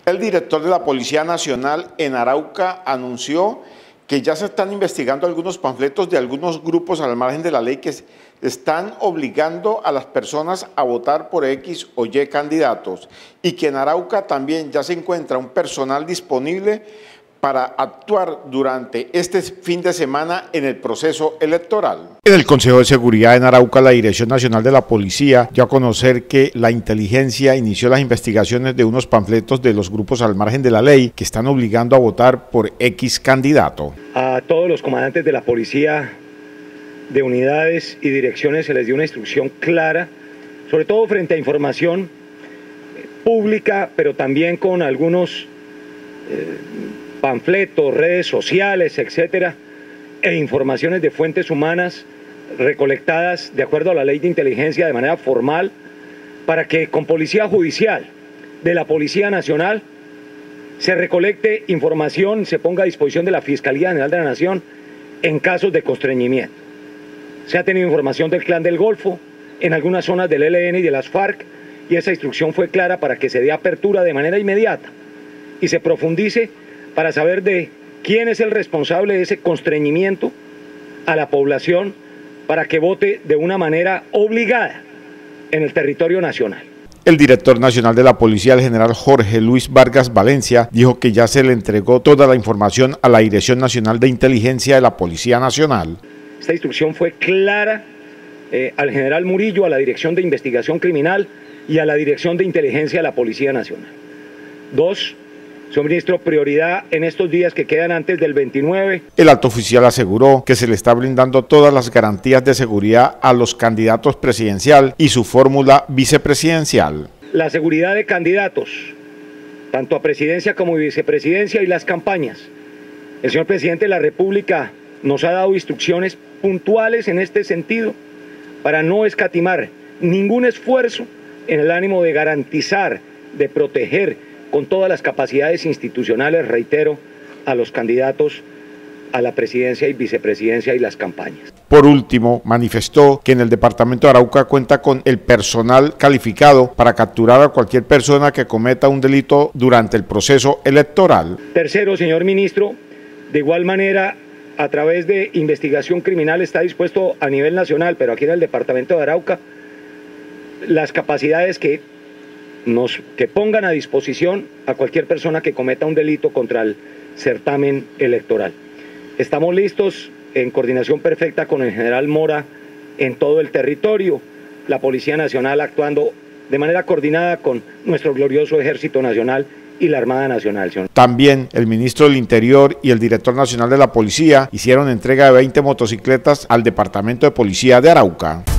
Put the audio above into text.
El director de la Policía Nacional en Arauca anunció que ya se están investigando algunos panfletos de algunos grupos al margen de la ley que están obligando a las personas a votar por X o Y candidatos y que en Arauca también ya se encuentra un personal disponible para actuar durante este fin de semana en el proceso electoral. En el Consejo de Seguridad en Arauca, la Dirección Nacional de la Policía dio a conocer que la inteligencia inició las investigaciones de unos panfletos de los grupos al margen de la ley que están obligando a votar por X candidato. A todos los comandantes de la policía de unidades y direcciones se les dio una instrucción clara, sobre todo frente a información pública, pero también con algunos panfletos, redes sociales, etcétera, e informaciones de fuentes humanas recolectadas de acuerdo a la ley de inteligencia de manera formal, para que con policía judicial de la Policía Nacional se recolecte información, se ponga a disposición de la Fiscalía General de la Nación en casos de constreñimiento. Se ha tenido información del Clan del Golfo, en algunas zonas del ELN y de las FARC, y esa instrucción fue clara para que se dé apertura de manera inmediata y se profundice para saber de quién es el responsable de ese constreñimiento a la población para que vote de una manera obligada en el territorio nacional. El director nacional de la policía, el general Jorge Luis Vargas Valencia, dijo que ya se le entregó toda la información a la Dirección Nacional de Inteligencia de la Policía Nacional. Esta instrucción fue clara al general Murillo, a la Dirección de Investigación Criminal y a la Dirección de Inteligencia de la Policía Nacional. 2. Señor ministro, prioridad en estos días que quedan antes del 29. El alto oficial aseguró que se le está brindando todas las garantías de seguridad a los candidatos presidencial y su fórmula vicepresidencial. La seguridad de candidatos, tanto a presidencia como vicepresidencia y las campañas. El señor presidente de la República nos ha dado instrucciones puntuales en este sentido para no escatimar ningún esfuerzo en el ánimo de garantizar, de proteger con todas las capacidades institucionales, reitero, a los candidatos a la presidencia y vicepresidencia y las campañas. Por último, manifestó que en el departamento de Arauca cuenta con el personal calificado para capturar a cualquier persona que cometa un delito durante el proceso electoral. Tercero, señor ministro, de igual manera, a través de investigación criminal está dispuesto a nivel nacional, pero aquí en el departamento de Arauca, las capacidades que pongan a disposición a cualquier persona que cometa un delito contra el certamen electoral. Estamos listos en coordinación perfecta con el general Mora en todo el territorio, la Policía Nacional actuando de manera coordinada con nuestro glorioso Ejército Nacional y la Armada Nacional. También el ministro del Interior y el director nacional de la Policía hicieron entrega de 20 motocicletas al Departamento de Policía de Arauca.